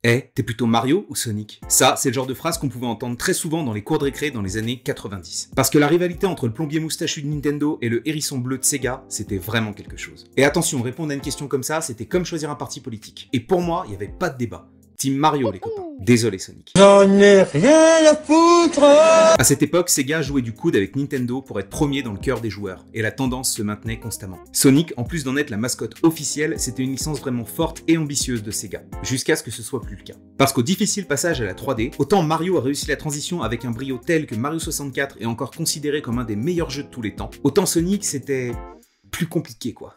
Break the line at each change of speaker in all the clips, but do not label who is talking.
Eh, t'es plutôt Mario ou Sonic? Ça, c'est le genre de phrase qu'on pouvait entendre très souvent dans les cours de récré dans les années 90. Parce que la rivalité entre le plombier moustachu de Nintendo et le hérisson bleu de Sega, c'était vraiment quelque chose. Et attention, répondre à une question comme ça, c'était comme choisir un parti politique. Et pour moi, il n'y avait pas de débat. Team Mario, les copains. Désolé, Sonic.
J'en ai rien à foutre.
À cette époque, Sega jouait du coude avec Nintendo pour être premier dans le cœur des joueurs, et la tendance se maintenait constamment. Sonic, en plus d'en être la mascotte officielle, c'était une licence vraiment forte et ambitieuse de Sega, jusqu'à ce que ce soit plus le cas. Parce qu'au difficile passage à la 3D, autant Mario a réussi la transition avec un brio tel que Mario 64 est encore considéré comme un des meilleurs jeux de tous les temps, autant Sonic c'était plus compliqué quoi.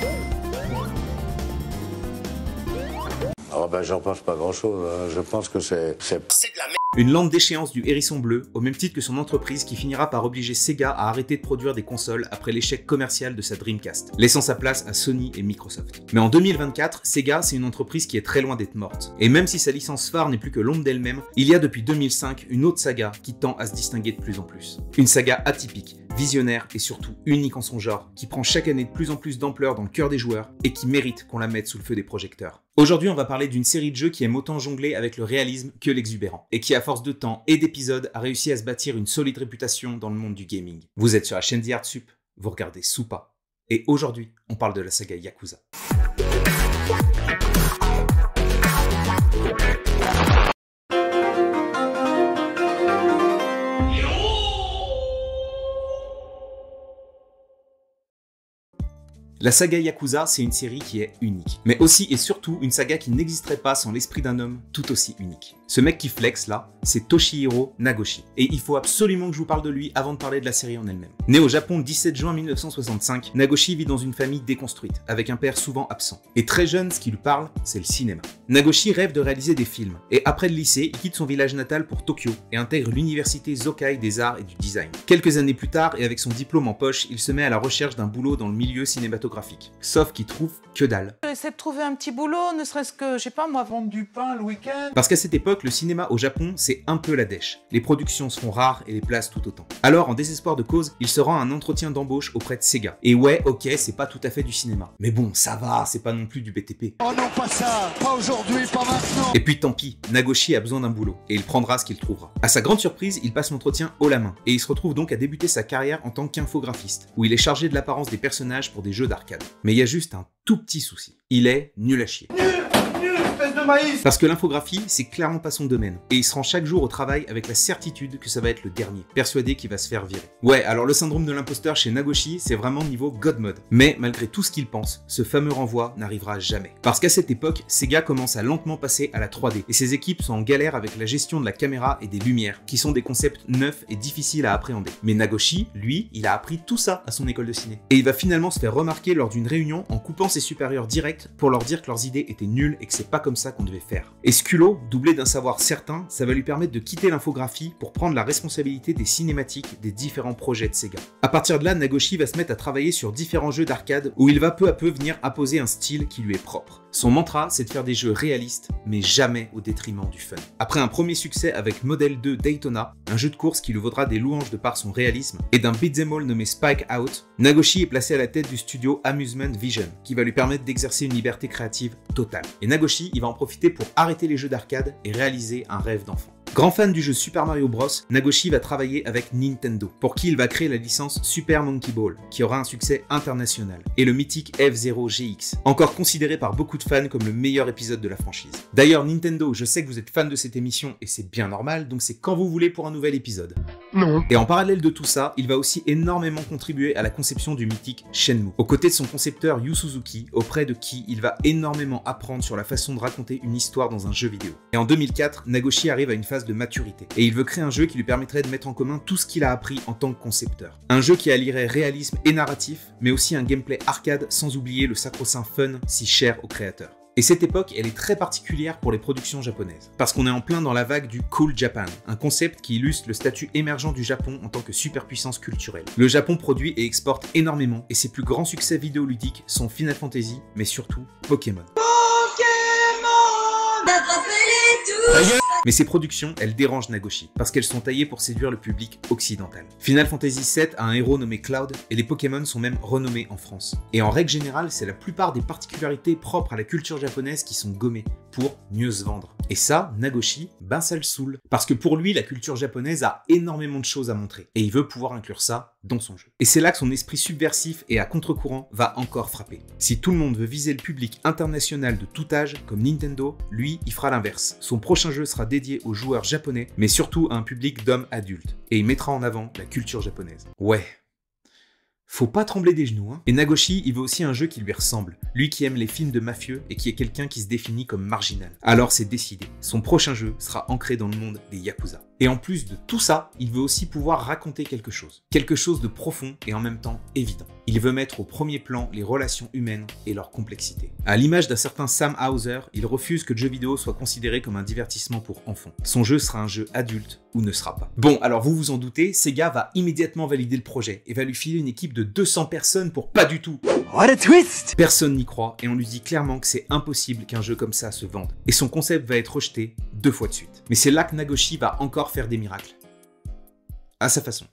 Oh ben j'en pense pas grand chose, hein. Je pense que c'est de la merde.
Une lente déchéance du hérisson bleu, au même titre que son entreprise qui finira par obliger Sega à arrêter de produire des consoles après l'échec commercial de sa Dreamcast, laissant sa place à Sony et Microsoft. Mais en 2024, Sega c'est une entreprise qui est très loin d'être morte. Et même si sa licence phare n'est plus que l'ombre d'elle-même, il y a depuis 2005 une autre saga qui tend à se distinguer de plus en plus. Une saga atypique, visionnaire et surtout unique en son genre, qui prend chaque année de plus en plus d'ampleur dans le cœur des joueurs et qui mérite qu'on la mette sous le feu des projecteurs. Aujourd'hui, on va parler d'une série de jeux qui aime autant jongler avec le réalisme que l'exubérant, et qui à force de temps et d'épisodes a réussi à se bâtir une solide réputation dans le monde du gaming. Vous êtes sur la chaîne The Art Sup, vous regardez Supa, et aujourd'hui, on parle de la saga Yakuza. La saga Yakuza, c'est une série qui est unique, mais aussi et surtout une saga qui n'existerait pas sans l'esprit d'un homme tout aussi unique. Ce mec qui flex là, c'est Toshihiro Nagoshi, et il faut absolument que je vous parle de lui avant de parler de la série en elle-même. Né au Japon le 17 juin 1965, Nagoshi vit dans une famille déconstruite, avec un père souvent absent. Et très jeune, ce qui lui parle, c'est le cinéma. Nagoshi rêve de réaliser des films, et après le lycée, il quitte son village natal pour Tokyo, et intègre l'université Zokai des arts et du design. Quelques années plus tard, et avec son diplôme en poche, il se met à la recherche d'un boulot dans le milieu cinématographique. Sauf qu'il trouve que dalle.
J'essaie de trouver un petit boulot, ne serait-ce que, je sais pas moi, vendre du pain le week-end.
Parce qu'à cette époque, le cinéma au Japon, c'est un peu la dèche. Les productions se font rares et les places tout autant. Alors, en désespoir de cause, il se rend à un entretien d'embauche auprès de Sega. Et ouais, ok, c'est pas tout à fait du cinéma. Mais bon, ça va, c'est pas non plus du BTP.
Oh non, pas ça. Pas aujourd'hui, pas maintenant.
Et puis tant pis, Nagoshi a besoin d'un boulot, et il prendra ce qu'il trouvera. À sa grande surprise, il passe l'entretien haut la main, et il se retrouve donc à débuter sa carrière en tant qu'infographiste, où il est chargé de l'apparence des personnages pour des jeux d'arcade. Mais il y a juste un tout petit souci. Il est nul à chier. Parce que l'infographie, c'est clairement pas son domaine, et il se rend chaque jour au travail avec la certitude que ça va être le dernier, persuadé qu'il va se faire virer. Ouais, alors le syndrome de l'imposteur chez Nagoshi, c'est vraiment niveau God Mode. Mais malgré tout ce qu'il pense, ce fameux renvoi n'arrivera jamais. Parce qu'à cette époque, Sega commence à lentement passer à la 3D, et ses équipes sont en galère avec la gestion de la caméra et des lumières, qui sont des concepts neufs et difficiles à appréhender. Mais Nagoshi, lui, il a appris tout ça à son école de ciné. Et il va finalement se faire remarquer lors d'une réunion en coupant ses supérieurs directs pour leur dire que leurs idées étaient nulles et que c'est pas comme ça qu'on devait faire. Et ce culot, doublé d'un savoir certain, ça va lui permettre de quitter l'infographie pour prendre la responsabilité des cinématiques des différents projets de Sega. À partir de là, Nagoshi va se mettre à travailler sur différents jeux d'arcade où il va peu à peu venir apposer un style qui lui est propre. Son mantra, c'est de faire des jeux réalistes, mais jamais au détriment du fun. Après un premier succès avec Model 2 Daytona, un jeu de course qui lui vaudra des louanges de par son réalisme, et d'un beat'em all nommé Spike Out, Nagoshi est placé à la tête du studio Amusement Vision, qui va lui permettre d'exercer une liberté créative totale. Et Nagoshi, il va en profiter pour arrêter les jeux d'arcade et réaliser un rêve d'enfant. Grand fan du jeu Super Mario Bros, Nagoshi va travailler avec Nintendo, pour qui il va créer la licence Super Monkey Ball, qui aura un succès international, et le mythique F-Zero GX, encore considéré par beaucoup de fans comme le meilleur épisode de la franchise. D'ailleurs, Nintendo, je sais que vous êtes fan de cette émission, et c'est bien normal, donc c'est quand vous voulez pour un nouvel épisode.
Non.
Et en parallèle de tout ça, il va aussi énormément contribuer à la conception du mythique Shenmue, aux côtés de son concepteur Yu Suzuki, auprès de qui il va énormément apprendre sur la façon de raconter une histoire dans un jeu vidéo. Et en 2004, Nagoshi arrive à une phase de maturité, et il veut créer un jeu qui lui permettrait de mettre en commun tout ce qu'il a appris en tant que concepteur. Un jeu qui allierait réalisme et narratif, mais aussi un gameplay arcade sans oublier le sacro-saint fun si cher aux créateurs. Et cette époque, elle est très particulière pour les productions japonaises, parce qu'on est en plein dans la vague du Cool Japan, un concept qui illustre le statut émergent du Japon en tant que superpuissance culturelle. Le Japon produit et exporte énormément, et ses plus grands succès vidéoludiques sont Final Fantasy, mais surtout Pokémon.
Pokémon, attrapez-les
Mais ces productions, elles dérangent Nagoshi, parce qu'elles sont taillées pour séduire le public occidental. Final Fantasy VII a un héros nommé Cloud, et les Pokémon sont même renommés en France. Et en règle générale, c'est la plupart des particularités propres à la culture japonaise qui sont gommées, pour mieux se vendre. Et ça, Nagoshi, ben ça le saoule. Parce que pour lui, la culture japonaise a énormément de choses à montrer, et il veut pouvoir inclure ça dans son jeu. Et c'est là que son esprit subversif et à contre-courant va encore frapper. Si tout le monde veut viser le public international de tout âge, comme Nintendo, lui, il fera l'inverse. Son prochain jeu sera dédié aux joueurs japonais, mais surtout à un public d'hommes adultes. Et il mettra en avant la culture japonaise. Ouais. Faut pas trembler des genoux, hein. Et Nagoshi, il veut aussi un jeu qui lui ressemble. Lui qui aime les films de mafieux et qui est quelqu'un qui se définit comme marginal. Alors c'est décidé. Son prochain jeu sera ancré dans le monde des Yakuza. Et en plus de tout ça, il veut aussi pouvoir raconter quelque chose. Quelque chose de profond et en même temps évident. Il veut mettre au premier plan les relations humaines et leur complexité. À l'image d'un certain Sam Hauser, il refuse que le jeu vidéo soit considéré comme un divertissement pour enfants. Son jeu sera un jeu adulte ou ne sera pas. Bon, alors vous vous en doutez, Sega va immédiatement valider le projet et va lui filer une équipe de 200 personnes pour pas du tout.
What a twist!
Personne n'y croit et on lui dit clairement que c'est impossible qu'un jeu comme ça se vende. Et son concept va être rejeté 2 fois de suite. Mais c'est là que Nagoshi va encore faire des miracles. À sa façon.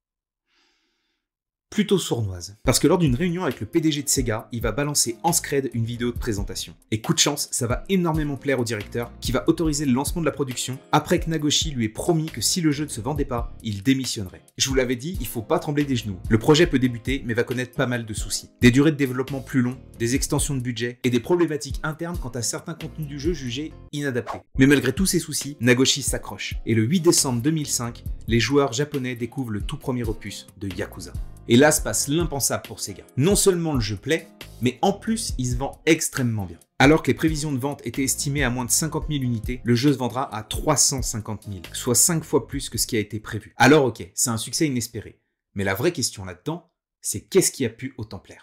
Plutôt sournoise. Parce que lors d'une réunion avec le PDG de Sega, il va balancer en scred une vidéo de présentation. Et coup de chance, ça va énormément plaire au directeur, qui va autoriser le lancement de la production, après que Nagoshi lui ait promis que si le jeu ne se vendait pas, il démissionnerait. Je vous l'avais dit, il faut pas trembler des genoux. Le projet peut débuter, mais va connaître pas mal de soucis. Des durées de développement plus longues, des extensions de budget, et des problématiques internes quant à certains contenus du jeu jugés inadaptés. Mais malgré tous ces soucis, Nagoshi s'accroche. Et le 8 décembre 2005, les joueurs japonais découvrent le tout premier opus de Yakuza. Et là se passe l'impensable pour Sega. Non seulement le jeu plaît, mais en plus il se vend extrêmement bien. Alors que les prévisions de vente étaient estimées à moins de 50 000 unités, le jeu se vendra à 350 000, soit 5 fois plus que ce qui a été prévu. Alors ok, c'est un succès inespéré. Mais la vraie question là-dedans, c'est qu'est-ce qui a pu autant plaire ?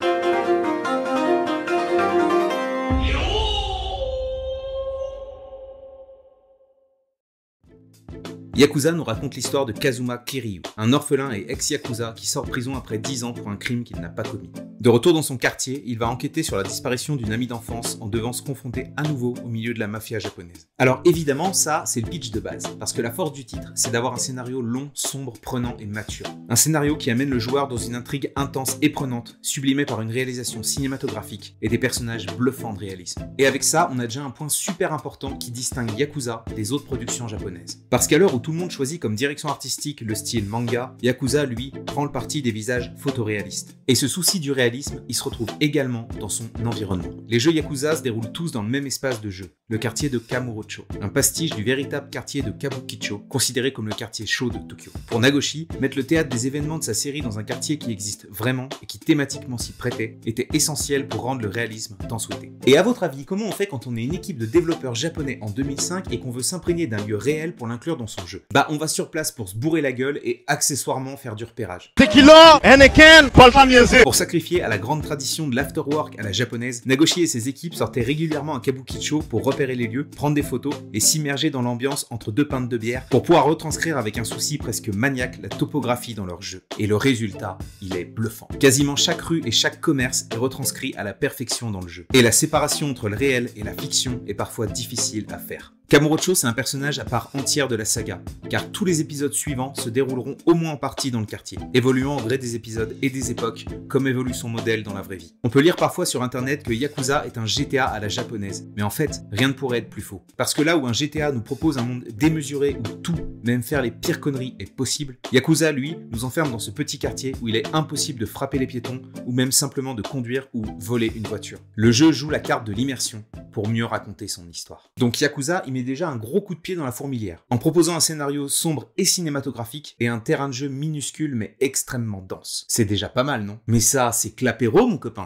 Yakuza nous raconte l'histoire de Kazuma Kiryu, un orphelin et ex-Yakuza qui sort de prison après 10 ans pour un crime qu'il n'a pas commis. De retour dans son quartier, il va enquêter sur la disparition d'une amie d'enfance en devant se confronter à nouveau au milieu de la mafia japonaise. Alors évidemment, ça, c'est le pitch de base, parce que la force du titre, c'est d'avoir un scénario long, sombre, prenant et mature. Un scénario qui amène le joueur dans une intrigue intense et prenante, sublimée par une réalisation cinématographique et des personnages bluffants de réalisme. Et avec ça, on a déjà un point super important qui distingue Yakuza des autres productions japonaises. Parce qu'à l'heure où tout le monde choisit comme direction artistique le style manga, Yakuza, lui, prend le parti des visages photoréalistes. Et ce souci du réalisme, il se retrouve également dans son environnement. Les jeux Yakuza se déroulent tous dans le même espace de jeu, le quartier de Kamurocho, un pastiche du véritable quartier de Kabukicho, considéré comme le quartier chaud de Tokyo. Pour Nagoshi, mettre le théâtre des événements de sa série dans un quartier qui existe vraiment et qui thématiquement s'y prêtait, était essentiel pour rendre le réalisme tant souhaité. Et à votre avis, comment on fait quand on est une équipe de développeurs japonais en 2005 et qu'on veut s'imprégner d'un lieu réel pour l'inclure dans son jeu ? Bah on va sur place pour se bourrer la gueule et accessoirement faire du repérage.
Tequila, Anakin,
Pour sacrifier à la grande tradition de l'afterwork à la japonaise, Nagoshi et ses équipes sortaient régulièrement à Kabukicho pour repérer les lieux, prendre des photos et s'immerger dans l'ambiance entre 2 pintes de bière pour pouvoir retranscrire avec un souci presque maniaque la topographie dans leur jeu. Et le résultat, il est bluffant. Quasiment chaque rue et chaque commerce est retranscrit à la perfection dans le jeu. Et la séparation entre le réel et la fiction est parfois difficile à faire. Kamurocho, c'est un personnage à part entière de la saga, car tous les épisodes suivants se dérouleront au moins en partie dans le quartier, évoluant au gré des épisodes et des époques, comme évolue son modèle dans la vraie vie. On peut lire parfois sur internet que Yakuza est un GTA à la japonaise, mais en fait, rien ne pourrait être plus faux. Parce que là où un GTA nous propose un monde démesuré où tout, même faire les pires conneries, est possible, Yakuza, lui, nous enferme dans ce petit quartier où il est impossible de frapper les piétons, ou même simplement de conduire ou voler une voiture. Le jeu joue la carte de l'immersion, pour mieux raconter son histoire. Donc Yakuza, il met déjà un gros coup de pied dans la fourmilière, en proposant un scénario sombre et cinématographique et un terrain de jeu minuscule mais extrêmement dense. C'est déjà pas mal, non? Mais ça, c'est clapéro, mon copain.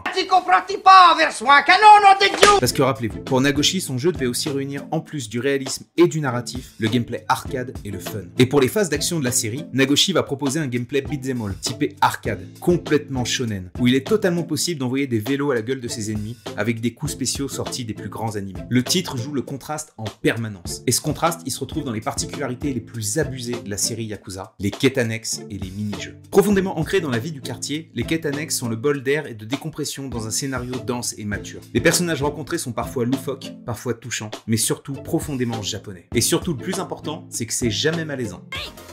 Parce que rappelez-vous, pour Nagoshi, son jeu devait aussi réunir en plus du réalisme et du narratif, le gameplay arcade et le fun. Et pour les phases d'action de la série, Nagoshi va proposer un gameplay beat'em all, typé arcade, complètement shonen, où il est totalement possible d'envoyer des vélos à la gueule de ses ennemis avec des coups spéciaux sortis des plus grands animés. Le titre joue le contraste en permanence. permanence. Et ce contraste, il se retrouve dans les particularités les plus abusées de la série Yakuza, les quêtes annexes et les mini-jeux. Profondément ancrés dans la vie du quartier, les quêtes annexes sont le bol d'air et de décompression dans un scénario dense et mature. Les personnages rencontrés sont parfois loufoques, parfois touchants, mais surtout profondément japonais. Et surtout, le plus important, c'est que c'est jamais malaisant.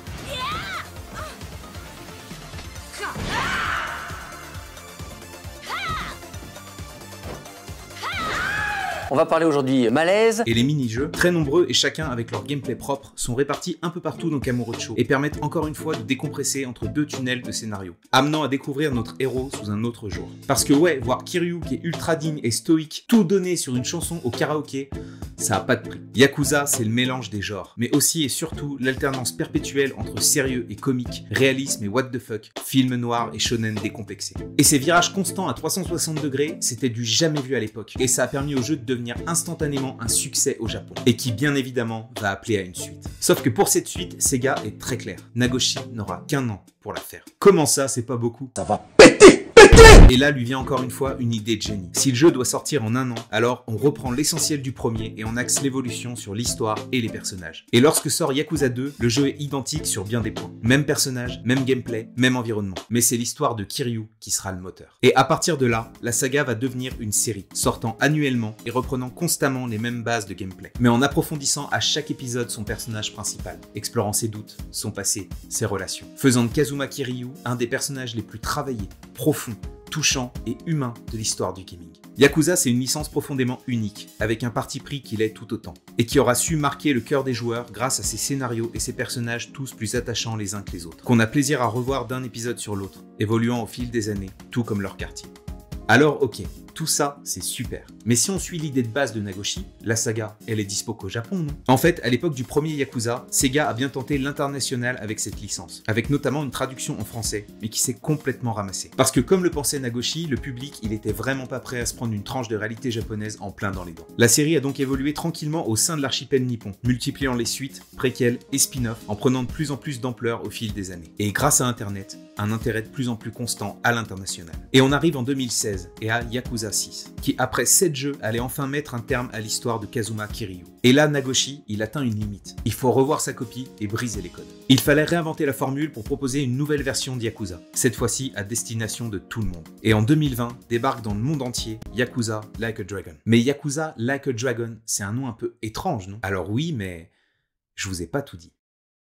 On va parler aujourd'hui malaise.
Et les mini-jeux, très nombreux et chacun avec leur gameplay propre, sont répartis un peu partout dans Kamurocho et permettent encore une fois de décompresser entre deux tunnels de scénario, amenant à découvrir notre héros sous un autre jour. Parce que ouais, voir Kiryu qui est ultra digne et stoïque, tout donner sur une chanson au karaoké, ça a pas de prix. Yakuza, c'est le mélange des genres, mais aussi et surtout l'alternance perpétuelle entre sérieux et comique, réalisme et what the fuck, film noir et shonen décomplexé. Et ces virages constants à 360 degrés, c'était du jamais vu à l'époque, et ça a permis au jeu de devenir instantanément un succès au Japon, et qui bien évidemment va appeler à une suite. Sauf que pour cette suite, Sega est très clair, Nagoshi n'aura qu'un an pour la faire. Comment ça, c'est pas beaucoup?
Ça va péter!
Et là lui vient encore une fois une idée de génie. Si le jeu doit sortir en un an, alors on reprend l'essentiel du premier et on axe l'évolution sur l'histoire et les personnages. Et lorsque sort Yakuza 2, le jeu est identique sur bien des points. Même personnage, même gameplay, même environnement. Mais c'est l'histoire de Kiryu qui sera le moteur. Et à partir de là, la saga va devenir une série, sortant annuellement et reprenant constamment les mêmes bases de gameplay. Mais en approfondissant à chaque épisode son personnage principal, explorant ses doutes, son passé, ses relations. Faisant de Kazuma Kiryu un des personnages les plus travaillés, profonds, touchant et humain de l'histoire du gaming. Yakuza, c'est une licence profondément unique, avec un parti pris qui l'est tout autant, et qui aura su marquer le cœur des joueurs grâce à ses scénarios et ses personnages tous plus attachants les uns que les autres, qu'on a plaisir à revoir d'un épisode sur l'autre, évoluant au fil des années, tout comme leur quartier. Alors ok, tout ça, c'est super. Mais si on suit l'idée de base de Nagoshi, la saga, elle est dispo qu'au Japon, non? En fait, à l'époque du premier Yakuza, Sega a bien tenté l'international avec cette licence, avec notamment une traduction en français, mais qui s'est complètement ramassée. Parce que comme le pensait Nagoshi, le public, il était vraiment pas prêt à se prendre une tranche de réalité japonaise en plein dans les dents. La série a donc évolué tranquillement au sein de l'archipel nippon, multipliant les suites, préquels et spin-off, en prenant de plus en plus d'ampleur au fil des années. Et grâce à Internet, un intérêt de plus en plus constant à l'international. Et on arrive en 2016, et à Yakuza 6, qui après 7 jeux allait enfin mettre un terme à l'histoire de Kazuma Kiryu. Et là, Nagoshi, il atteint une limite. Il faut revoir sa copie et briser les codes. Il fallait réinventer la formule pour proposer une nouvelle version de Yakuza, cette fois-ci à destination de tout le monde. Et en 2020, débarque dans le monde entier Yakuza Like a Dragon. Mais Yakuza Like a Dragon, c'est un nom un peu étrange, non? Alors oui, mais je vous ai pas tout dit.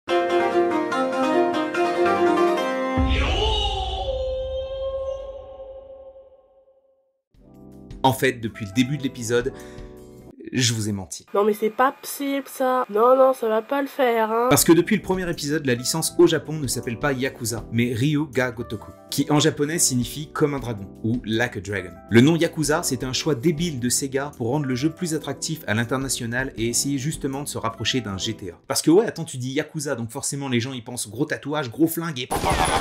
En fait, depuis le début de l'épisode, je vous ai menti.
Non mais c'est pas possible ça. Non, ça va pas le faire, hein.
Parce que depuis le premier épisode, la licence au Japon ne s'appelle pas Yakuza, mais Ryu Ga Gotoku, qui en japonais signifie comme un dragon, ou like a dragon. Le nom Yakuza, c'était un choix débile de Sega pour rendre le jeu plus attractif à l'international et essayer justement de se rapprocher d'un GTA. Parce que ouais, attends, tu dis Yakuza, donc forcément les gens y pensent gros tatouage, gros flingue et...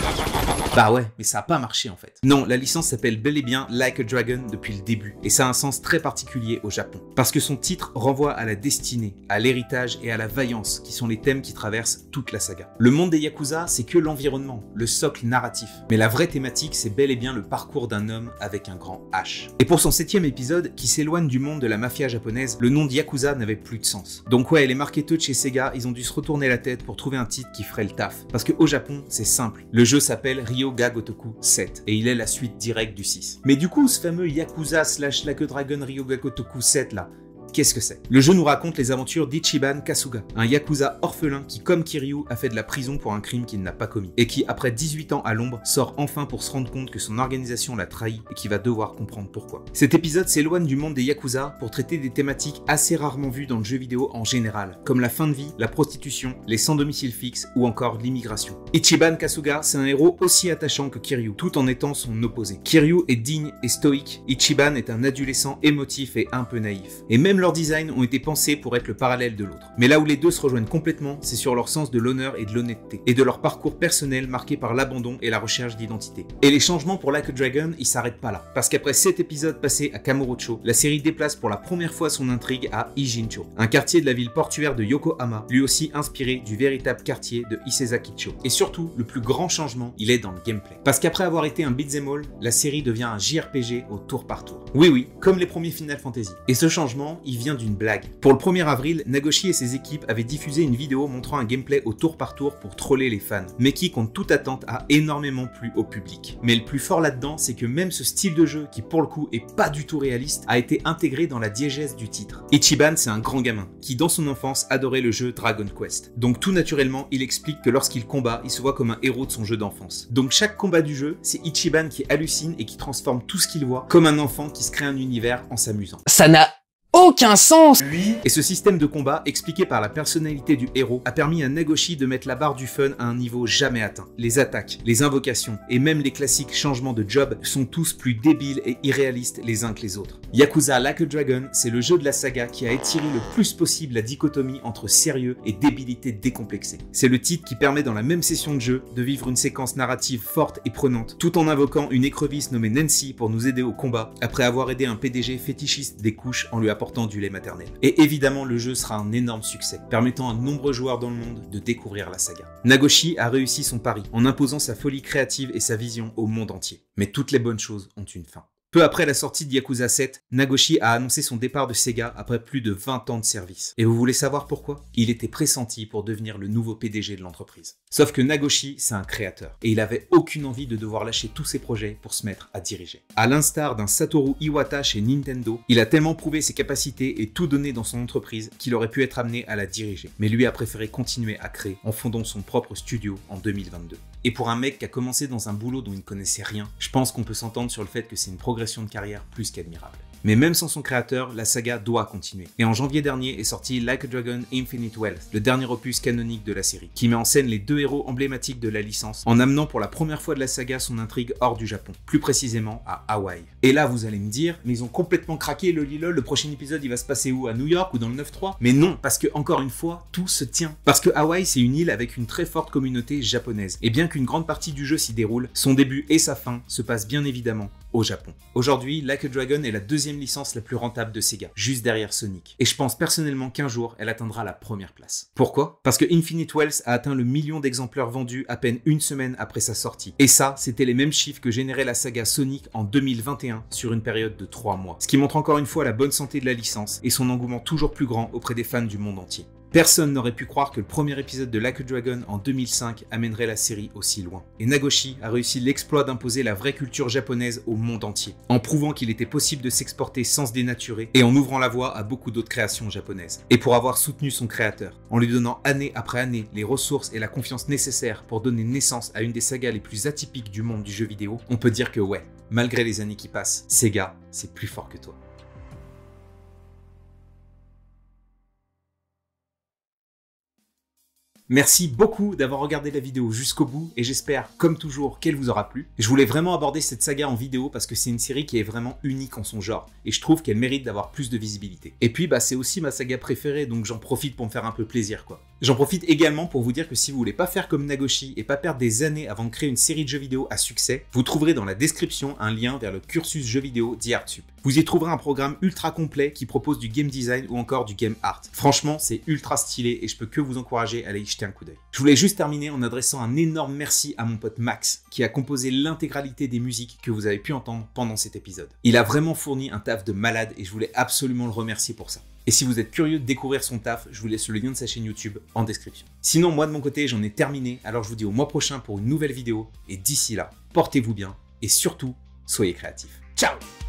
Bah ouais, mais ça a pas marché en fait. Non, la licence s'appelle bel et bien Like a Dragon depuis le début, et ça a un sens très particulier au Japon. Parce que son titre renvoie à la destinée, à l'héritage et à la vaillance, qui sont les thèmes qui traversent toute la saga. Le monde des Yakuza, c'est que l'environnement, le socle narratif. Mais la vraie thématique, c'est bel et bien le parcours d'un homme avec un grand H. Et pour son 7e épisode, qui s'éloigne du monde de la mafia japonaise, le nom de Yakuza n'avait plus de sens. Donc ouais, les marketeurs de chez Sega, ils ont dû se retourner la tête pour trouver un titre qui ferait le taf. Parce qu'au Japon, c'est simple. Le jeu s'appelle Ryu Ga Gotoku 7, et il est la suite directe du 6. Mais du coup, ce fameux Yakuza / Like a Dragon Ryu Ga Gotoku 7 là, qu'est-ce que c'est? Le jeu nous raconte les aventures d'Ichiban Kasuga, un yakuza orphelin qui, comme Kiryu, a fait de la prison pour un crime qu'il n'a pas commis, et qui, après 18 ans à l'ombre, sort enfin pour se rendre compte que son organisation l'a trahi et qui va devoir comprendre pourquoi. Cet épisode s'éloigne du monde des yakuza pour traiter des thématiques assez rarement vues dans le jeu vidéo en général, comme la fin de vie, la prostitution, les sans domicile fixe ou encore l'immigration. Ichiban Kasuga, c'est un héros aussi attachant que Kiryu, tout en étant son opposé. Kiryu est digne et stoïque, Ichiban est un adolescent émotif et un peu naïf. Et même leurs designs ont été pensés pour être le parallèle de l'autre. Mais là où les deux se rejoignent complètement, c'est sur leur sens de l'honneur et de l'honnêteté, et de leur parcours personnel marqué par l'abandon et la recherche d'identité. Et les changements pour Like a Dragon, ils s'arrêtent pas là. Parce qu'après 7 épisodes passés à Kamurocho, la série déplace pour la première fois son intrigue à Ijincho, un quartier de la ville portuaire de Yokohama, lui aussi inspiré du véritable quartier de Isezakicho. Et surtout, le plus grand changement, il est dans le gameplay. Parce qu'après avoir été un beat'em all, la série devient un JRPG au tour par tour. Oui, comme les premiers Final Fantasy. Et ce changement, il il vient d'une blague. Pour le 1er avril, Nagoshi et ses équipes avaient diffusé une vidéo montrant un gameplay au tour par tour pour troller les fans, mais qui, contre toute attente, a énormément plu au public. Mais le plus fort là-dedans, c'est que même ce style de jeu, qui pour le coup est pas du tout réaliste, a été intégré dans la diégèse du titre. Ichiban, c'est un grand gamin, qui dans son enfance adorait le jeu Dragon Quest. Donc tout naturellement, il explique que lorsqu'il combat, il se voit comme un héros de son jeu d'enfance. Donc chaque combat du jeu, c'est Ichiban qui hallucine et qui transforme tout ce qu'il voit, comme un enfant qui se crée un univers en s'amusant.
Ça n'a aucun sens.
Et ce système de combat, expliqué par la personnalité du héros, a permis à Nagoshi de mettre la barre du fun à un niveau jamais atteint. Les attaques, les invocations et même les classiques changements de job sont tous plus débiles et irréalistes les uns que les autres. Yakuza Like a Dragon, c'est le jeu de la saga qui a étiré le plus possible la dichotomie entre sérieux et débilité décomplexée. C'est le titre qui permet dans la même session de jeu de vivre une séquence narrative forte et prenante, tout en invoquant une écrevisse nommée Nancy pour nous aider au combat, après avoir aidé un PDG fétichiste des couches en lui apportant du lait maternel. Et évidemment, le jeu sera un énorme succès, permettant à de nombreux joueurs dans le monde de découvrir la saga. Nagoshi a réussi son pari en imposant sa folie créative et sa vision au monde entier. Mais toutes les bonnes choses ont une fin. Peu après la sortie de Yakuza 7, Nagoshi a annoncé son départ de Sega après plus de 20 ans de service. Et vous voulez savoir pourquoi? Il était pressenti pour devenir le nouveau PDG de l'entreprise. Sauf que Nagoshi, c'est un créateur, et il avait aucune envie de devoir lâcher tous ses projets pour se mettre à diriger. À l'instar d'un Satoru Iwata chez Nintendo, il a tellement prouvé ses capacités et tout donné dans son entreprise qu'il aurait pu être amené à la diriger. Mais lui a préféré continuer à créer en fondant son propre studio en 2022. Et pour un mec qui a commencé dans un boulot dont il ne connaissait rien, je pense qu'on peut s'entendre sur le fait que c'est une progression de carrière plus qu'admirable. Mais même sans son créateur, la saga doit continuer. Et en janvier dernier est sorti Like a Dragon Infinite Wealth, le dernier opus canonique de la série, qui met en scène les deux héros emblématiques de la licence, en amenant pour la première fois de la saga son intrigue hors du Japon, plus précisément à Hawaï. Et là vous allez me dire, mais ils ont complètement craqué le prochain épisode il va se passer où? À New York ou dans le 9-3? Mais non, parce que encore une fois, tout se tient. Parce que Hawaï c'est une île avec une très forte communauté japonaise, et bien qu'une grande partie du jeu s'y déroule, son début et sa fin se passent bien évidemment au Japon. Aujourd'hui, Like a Dragon est la deuxième licence la plus rentable de Sega, juste derrière Sonic. Et je pense personnellement qu'un jour, elle atteindra la première place. Pourquoi? Parce que Infinite Wealth a atteint le 1 million d'exemplaires vendus à peine une semaine après sa sortie. Et ça, c'était les mêmes chiffres que générait la saga Sonic en 2021 sur une période de 3 mois. Ce qui montre encore une fois la bonne santé de la licence et son engouement toujours plus grand auprès des fans du monde entier. Personne n'aurait pu croire que le premier épisode de Like a Dragon en 2005 amènerait la série aussi loin. Et Nagoshi a réussi l'exploit d'imposer la vraie culture japonaise au monde entier, en prouvant qu'il était possible de s'exporter sans se dénaturer et en ouvrant la voie à beaucoup d'autres créations japonaises. Et pour avoir soutenu son créateur, en lui donnant année après année les ressources et la confiance nécessaires pour donner naissance à une des sagas les plus atypiques du monde du jeu vidéo, on peut dire que ouais, malgré les années qui passent, Sega, c'est plus fort que toi. Merci beaucoup d'avoir regardé la vidéo jusqu'au bout et j'espère, comme toujours, qu'elle vous aura plu. Je voulais vraiment aborder cette saga en vidéo parce que c'est une série qui est vraiment unique en son genre et je trouve qu'elle mérite d'avoir plus de visibilité. Et puis, c'est aussi ma saga préférée, donc j'en profite pour me faire un peu plaisir, quoi. J'en profite également pour vous dire que si vous voulez pas faire comme Nagoshi et pas perdre des années avant de créer une série de jeux vidéo à succès, vous trouverez dans la description un lien vers le cursus jeux vidéo d'Artsup. Vous y trouverez un programme ultra complet qui propose du game design ou encore du game art. Franchement, c'est ultra stylé et je peux que vous encourager à aller y jeter un coup d'œil. Je voulais juste terminer en adressant un énorme merci à mon pote Max qui a composé l'intégralité des musiques que vous avez pu entendre pendant cet épisode. Il a vraiment fourni un taf de malade et je voulais absolument le remercier pour ça. Et si vous êtes curieux de découvrir son taf, je vous laisse le lien de sa chaîne YouTube en description. Sinon, moi de mon côté, j'en ai terminé, alors je vous dis au mois prochain pour une nouvelle vidéo. Et d'ici là, portez-vous bien et surtout, soyez créatifs. Ciao!